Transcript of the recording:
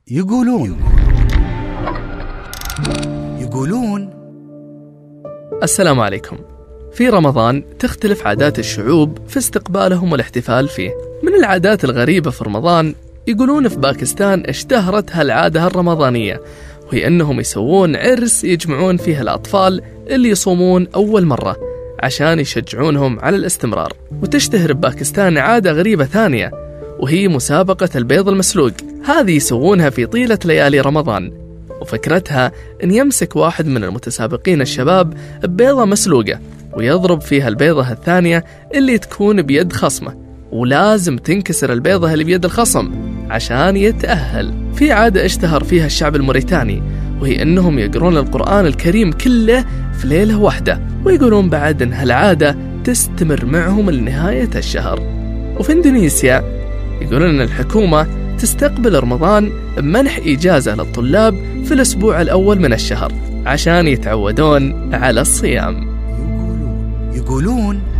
يقولون. السلام عليكم. في رمضان تختلف عادات الشعوب في استقبالهم والاحتفال فيه. من العادات الغريبة في رمضان يقولون في باكستان اشتهرت هالعادة الرمضانية، وهي أنهم يسوون عرس يجمعون فيه الأطفال اللي يصومون أول مرة عشان يشجعونهم على الاستمرار. وتشتهر بباكستان عادة غريبة ثانية، وهي مسابقة البيض المسلوق. هذه يسوونها في طيلة ليالي رمضان، وفكرتها أن يمسك واحد من المتسابقين الشباب ببيضة مسلوقة ويضرب فيها البيضة الثانية اللي تكون بيد خصمه، ولازم تنكسر البيضة اللي بيد الخصم عشان يتأهل. في عادة اشتهر فيها الشعب الموريتاني، وهي أنهم يقرون القرآن الكريم كله في ليلة واحدة، ويقولون بعد أن هالعادة تستمر معهم لنهاية الشهر. وفي إندونيسيا يقولون أن الحكومة تستقبل رمضان بمنح إجازة للطلاب في الأسبوع الأول من الشهر عشان يتعودون على الصيام. يقولون